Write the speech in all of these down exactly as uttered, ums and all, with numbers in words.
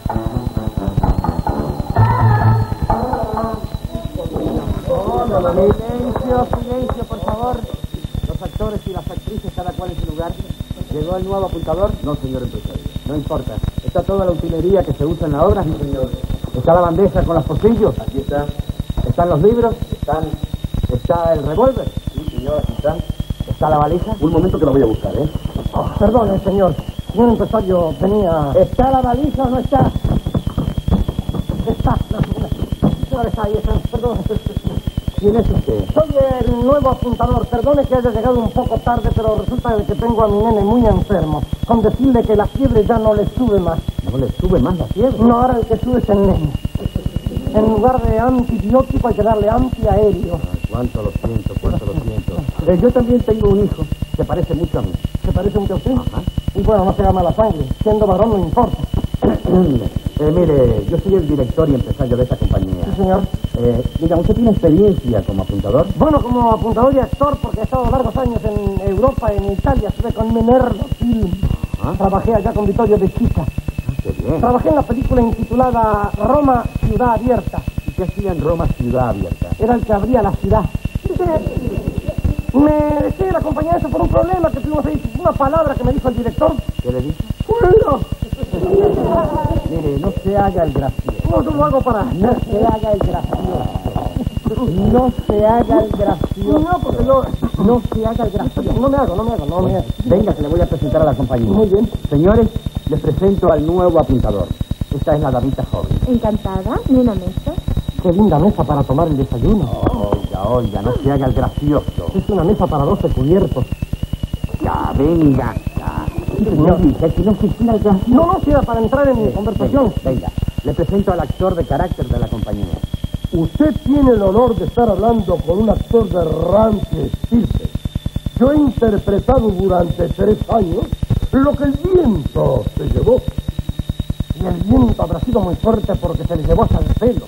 Silencio, silencio, por favor. Los actores y las actrices, cada cual en su lugar. ¿Llegó el nuevo apuntador? No, señor empresario. No importa. ¿Está toda la utilería que se usa en la obra? Sí, señor. ¿Está la bandeja con los pocillos? Aquí está. ¿Están los libros? Están. ¿Está el revólver? Sí, señor, aquí están. ¿Está la valija? Un momento que lo voy a buscar, ¿eh? Oh, perdone, señor. Señor empresario, venía... ¿Está la valija o no está? Está. Señor, está ahí, está. Perdón. ¿Quién es usted? Soy el nuevo apuntador. Perdone que haya llegado un poco tarde, pero resulta de que tengo a mi nene muy enfermo. Con decirle que la fiebre ya no le sube más. ¿No le sube más la fiebre? No, ahora el que sube es el nene. En lugar de antibiótico hay que darle antiaéreo. Ah, cuánto lo siento, cuánto lo siento. Eh, yo también tengo un hijo que parece mucho a mí. ¿Se parece mucho a usted? Ajá. Y bueno, no se llama la sangre. Siendo varón no importa. eh, mire, yo soy el director y empresario de esta compañía. Sí, señor. Eh, diga, ¿usted tiene experiencia como apuntador? Bueno, como apuntador y actor, porque he estado largos años en Europa, en Italia, estuve con Menerlo Film. Ajá. Trabajé allá con Vittorio De Sica. Ah, qué bien. Trabajé en la película intitulada Roma, Ciudad Abierta. ¿Y qué hacía en Roma Ciudad Abierta? Era el que abría la ciudad. Me dejé de la compañía esa por un problema que tuvimos ahí. Una palabra que me dijo el director. ¿Qué le dice? ¡Fuera! Mire, no se haga el gracioso. No, yo lo hago para... No se haga el gracioso. No se haga el gracioso. No, porque yo... No se haga el gracioso. No me hago, no me hago, no me hago. Venga, que le voy a presentar a la compañía. Muy bien. Señores, les presento al nuevo apuntador. Esta es la damita joven. Encantada, nena mesa. Qué linda mesa para tomar el desayuno. Oiga, oiga, no se haga el gracioso. Es una mesa para doce cubiertos. Ya, venga, ya. No dije que no se hiciera el gracioso. No, no, si era para entrar en mi conversación. Venga, venga, le presento al actor de carácter de la compañía. Usted tiene el honor de estar hablando con un actor de rancio estirpe. Yo he interpretado durante tres años lo que el viento se llevó. Y el viento habrá sido muy fuerte porque se le llevó hasta el pelo.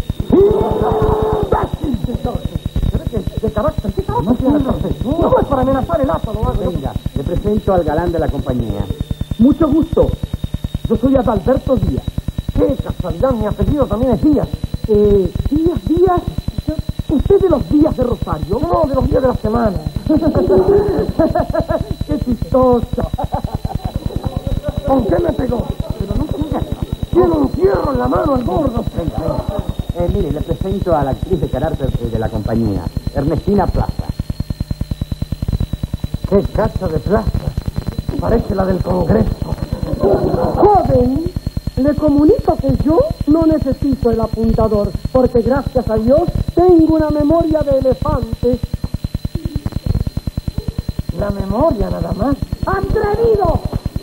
¿De carácter? ¿Qué carácter tiene el café? No, es para amenazar el acto, lo hago. Venga, le presento al galán de la compañía. Mucho gusto. Yo soy Adalberto Díaz. Qué casualidad, mi apellido también es Díaz. Eh, Díaz, Díaz. ¿Usted de los días de Rosario? No, de los días de la semana. Qué chistoso. ¿Con qué me pegó? Pero no se haga. Tiene un fierro en la mano al gordo. Venga, venga. Eh, mire, le presento a la actriz de carácter eh, de la compañía, Ernestina Plaza. ¡Qué casa de plaza! Parece la del Congreso. Joven, le comunico que yo no necesito el apuntador, porque gracias a Dios tengo una memoria de elefante. La memoria nada más. ¡Atrevido!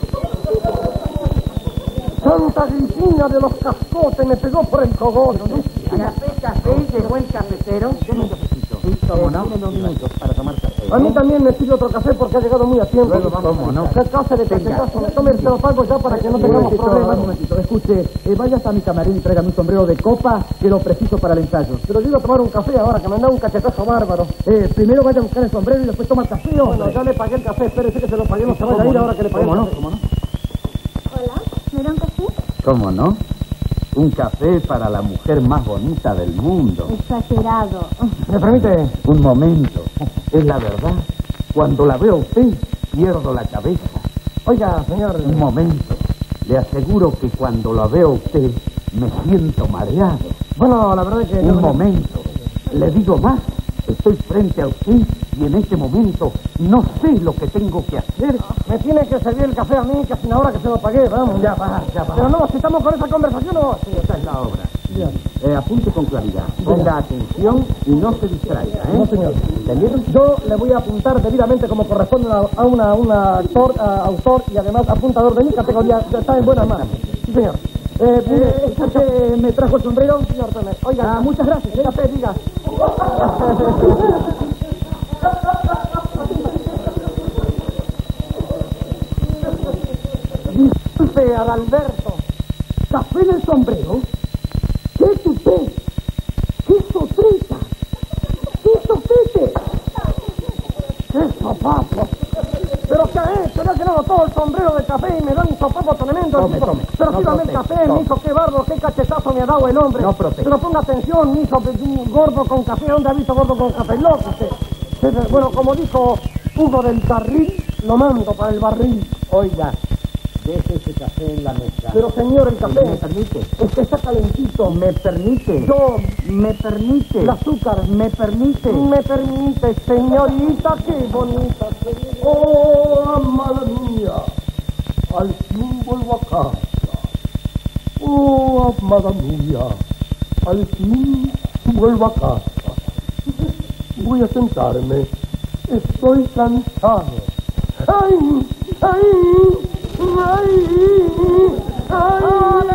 Santa Gripina de los cascotes me pegó por el cogote. Café, café, llegó el cafetero. Deme un cafecito. Sí, cómo no. Deme dos minutos para tomar café. A mí también me pide otro café porque ha llegado muy a tiempo. Luego vamos, ¿cómo no? ¿Qué clase de cafetazo? Tome, te lo pago ya para que no tengamos problemas. Un momentito, escuche, eh, vaya hasta mi camarín y tráigame un sombrero de copa que lo preciso para el ensayo. Pero yo iba a tomar un café ahora, que me han dado un cachetazo bárbaro. Eh, primero vaya a buscar el sombrero y después toma el café, hombre. Bueno, ya le pagué el café, espérese que se lo pagué, no se vaya a ir ahora que le pagué el ¿Cómo no? café. ¿Cómo no? Hola, ¿me da un café? ¿Cómo no? Un café para la mujer más bonita del mundo. Exagerado. ¿Me permite? Un momento. Es la verdad. Cuando la veo a usted, pierdo la cabeza. Oiga, señor. Un momento. Le aseguro que cuando la veo a usted, me siento mareado. Bueno, la verdad es que... Un momento. Le digo más. Estoy frente a usted y en este momento no sé lo que tengo que hacer. Me tiene que servir el café a mí, que sin ahora que se lo pagué, vamos. Ya va, ya va. Pero no, si estamos con esa conversación, no. Sí, esta es la obra. Eh, apunte con claridad. Ponga atención y no se distraiga, ¿eh? No, señor. ¿Entendieron? Yo le voy a apuntar debidamente como corresponde a a una, una actor, a autor y además apuntador de mi categoría. Está en buenas manos. Sí, señor. Eh, eh, ¿usted me trajo el sombrero? Señor, tome. Oiga, ah, muchas gracias. El café, diga. Disculpe, Adalberto. ¿Café en el sombrero? ¿Qué es usted? ¿Qué sotrita? ¿Qué sotrite? ¡Qué sopapo! ¿Pero qué es? ¿Pero que no? tirado todo el sombrero de café y me dan un sopapo tremendo. Tome, Digo, tome. Pero No sírvame el proteste, café, tome. mijo, qué bárbaro, qué cachetazo me ha dado el hombre. No proteste. Pero ponga atención, mijo, que un gordo con café, ¿dónde ha visto gordo con café? Loco usted. Bueno, como dijo Hugo del Carril, lo mando para el barril. Oiga, deje ese café en la mesa. Pero señor, el café ¿Me permite? es que está calentito. ¿Me permite? Yo, ¿Me permite? el azúcar, ¿Me permite? me permite, señorita, qué bonita. Oh, amada mía, al fin vuelvo a casa. Oh, amada mía, al fin vuelvo a casa. Voy a sentarme, estoy cansado. ¡Ay! ¡Ay! ¡Ay! ¡Ay!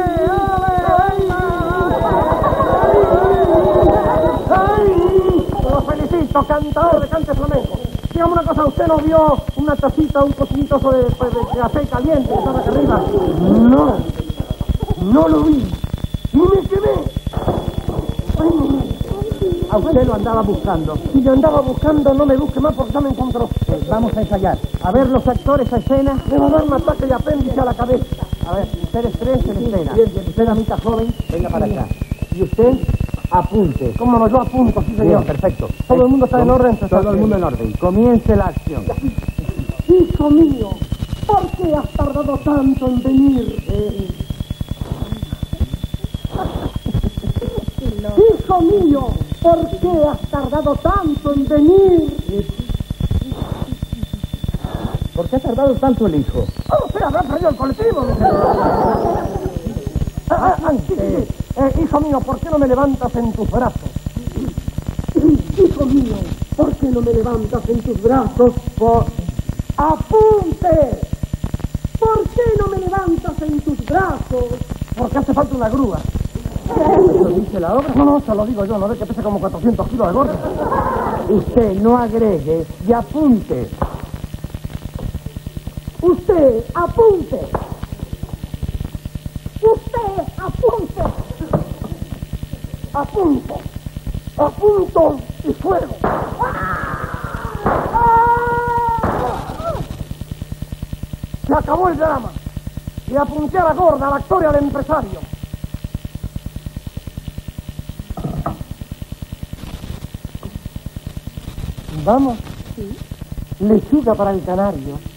¡Ay! Lo felicito, cantador de cante flamenco. Dígame una cosa, ¿usted no vio una tacita, un cocinito de, de, de café caliente que estaba acá arriba? No, no lo vi. Y me quedé. Ay, A usted lo andaba buscando. si yo andaba buscando, no me busque más porque ya me encontró. Pues vamos a ensayar. A ver los actores a escena. Me va a dar un ataque de apéndice a la cabeza. A ver, ustedes tres en escena. Bien, bien. Usted, damita joven, venga para acá. Y usted, apunte. ¿Cómo no? Yo apunto, sí, Bien, señor. perfecto. Todo el mundo está en orden, Todo el mundo en orden. Comience la acción. Hijo mío, ¿por qué has tardado tanto en venir? Eh, Hijo mío, ¿por qué has tardado tanto en venir? ¿Por qué ha tardado tanto el hijo? Oh, usted habrá perdido el colectivo. Ah, ah, ah, sí, sí, sí. Eh, hijo mío, ¿por qué no me levantas en tus brazos? Hijo mío, ¿por qué no me levantas en tus brazos? Por... ¡Apunte! ¿Por qué no me levantas en tus brazos? Porque hace falta una grúa. ¿Lo dice la obra? No, no, se lo digo yo, no ve que pesa como cuatrocientos kilos de gordo. Usted no agregue y apunte. Usted, apunte. Usted, apunte. Apunto. Apunto y fuego. Se acabó el drama. Y apunté a la gorda, al actor y al empresario. Vamos. Sí. Lechuga para el canario.